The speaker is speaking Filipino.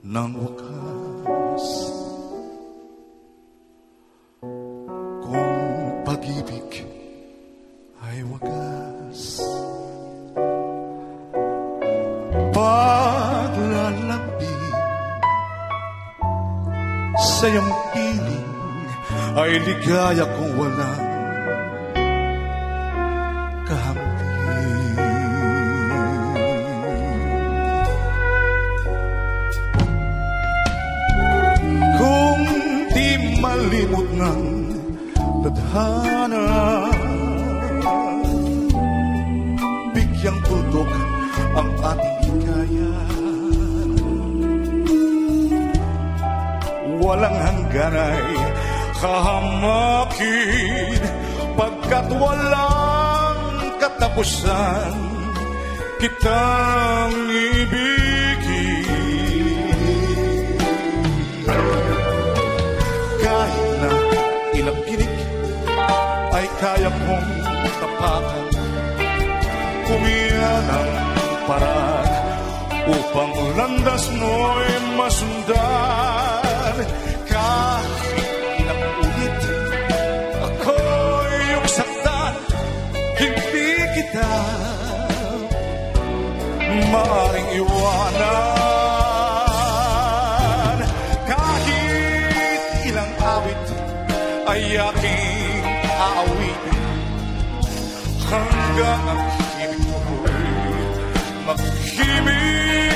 nang wakas. Kung pag-ibig ay wagas, paglalambing sa iyong piling ay ligaya kung walang kahambing. Kung di malimot ng tadhana, bigyang tutok ang ating hikaya. Walang hangganay kahamakin, pagkat walang katapusan kitang ibigin. Kahit na ilang pinig ay kaya kong tapakan, kumiyan ang paraan upang landas mo'y masundan. Kahit ilang ulit ako'y iyong saktan, hindi kita maaaring iwanan. Kahit ilang awit ay aking aawitin, hanggang ang hibig ko'y maghimig.